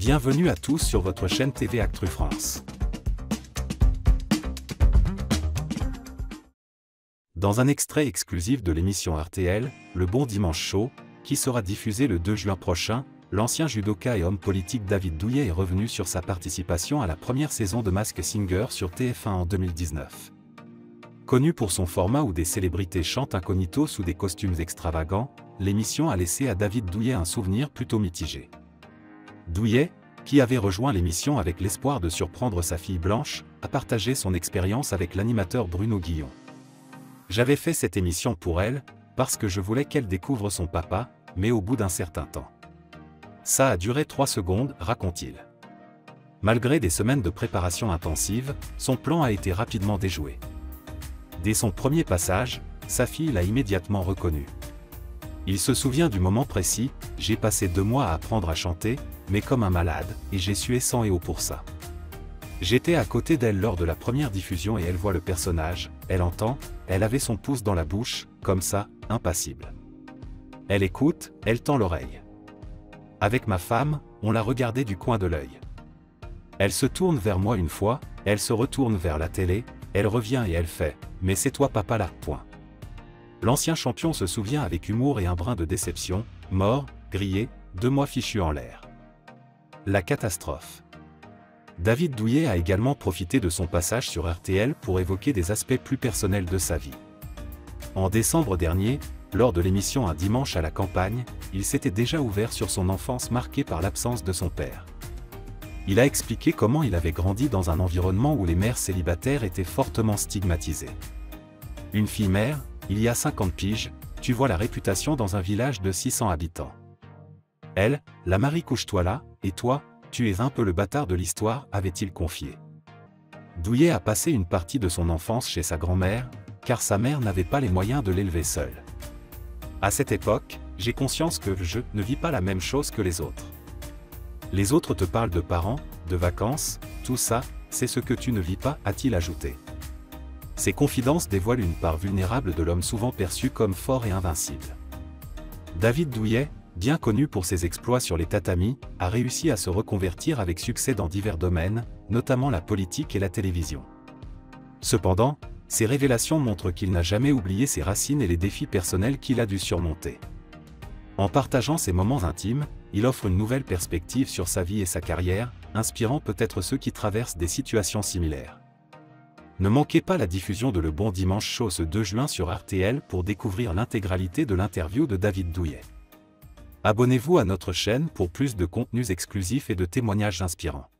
Bienvenue à tous sur votre chaîne TV Actu France. Dans un extrait exclusif de l'émission RTL, Le Bon Dimanche Show, qui sera diffusé le 2 juin prochain, l'ancien judoka et homme politique David Douillet est revenu sur sa participation à la première saison de Masked Singer sur TF1 en 2019. Connu pour son format où des célébrités chantent incognito sous des costumes extravagants, l'émission a laissé à David Douillet un souvenir plutôt mitigé. Douillet, qui avait rejoint l'émission avec l'espoir de surprendre sa fille Blanche, a partagé son expérience avec l'animateur Bruno Guillon. « J'avais fait cette émission pour elle, parce que je voulais qu'elle découvre son papa, mais au bout d'un certain temps. Ça a duré 3 secondes, raconte-t-il. Malgré des semaines de préparation intensive, son plan a été rapidement déjoué. Dès son premier passage, sa fille l'a immédiatement reconnu. Il se souvient du moment précis, j'ai passé 2 mois à apprendre à chanter, mais comme un malade, et j'ai sué sang et eau pour ça. J'étais à côté d'elle lors de la première diffusion et elle voit le personnage, elle entend, elle avait son pouce dans la bouche, comme ça, impassible. Elle écoute, elle tend l'oreille. Avec ma femme, on l'a regardée du coin de l'œil. Elle se tourne vers moi une fois, elle se retourne vers la télé, elle revient et elle fait « Mais c'est toi papa là, point ». L'ancien champion se souvient avec humour et un brin de déception, mort, grillé, 2 mois fichus en l'air. La catastrophe. David Douillet a également profité de son passage sur RTL pour évoquer des aspects plus personnels de sa vie. En décembre dernier, lors de l'émission Un dimanche à la campagne, il s'était déjà ouvert sur son enfance marquée par l'absence de son père. Il a expliqué comment il avait grandi dans un environnement où les mères célibataires étaient fortement stigmatisées. Une fille mère, il y a 50 piges, tu vois la réputation dans un village de 600 habitants. Elle, la Marie couche-toi là, et toi, tu es un peu le bâtard de l'histoire, avait-il confié. Douillet a passé une partie de son enfance chez sa grand-mère, car sa mère n'avait pas les moyens de l'élever seule. À cette époque, j'ai conscience que je ne vis pas la même chose que les autres. Les autres te parlent de parents, de vacances, tout ça, c'est ce que tu ne vis pas, a-t-il ajouté. Ces confidences dévoilent une part vulnérable de l'homme souvent perçu comme fort et invincible. David Douillet, bien connu pour ses exploits sur les tatamis, a réussi à se reconvertir avec succès dans divers domaines, notamment la politique et la télévision. Cependant, ses révélations montrent qu'il n'a jamais oublié ses racines et les défis personnels qu'il a dû surmonter. En partageant ses moments intimes, il offre une nouvelle perspective sur sa vie et sa carrière, inspirant peut-être ceux qui traversent des situations similaires. Ne manquez pas la diffusion de Le Bon Dimanche Show ce 2 juin sur RTL pour découvrir l'intégralité de l'interview de David Douillet. Abonnez-vous à notre chaîne pour plus de contenus exclusifs et de témoignages inspirants.